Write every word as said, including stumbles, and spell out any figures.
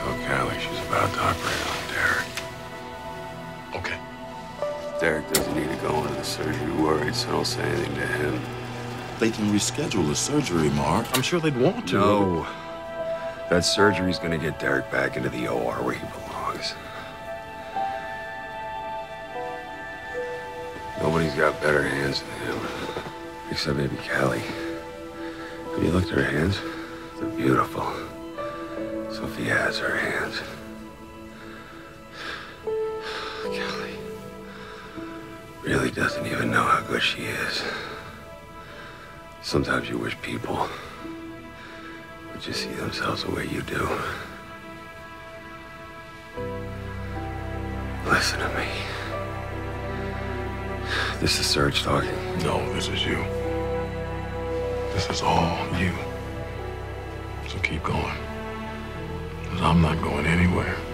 tell Callie she's about to operate on Derek. Okay. Derek doesn't need to go into the surgery worried, so don't say anything to him. They can reschedule the surgery, Mark. I'm sure they'd want to. No. That surgery's gonna get Derek back into the O R where he belongs. Nobody's got better hands than him. Except maybe Callie. Have you looked at her hands? They're beautiful. Sophie has her hands. Callie really doesn't even know how good she is. Sometimes you wish people would just see themselves the way you do. Listen to me. This is Serge talking. No, this is you. This is all you. So keep going. Because I'm not going anywhere.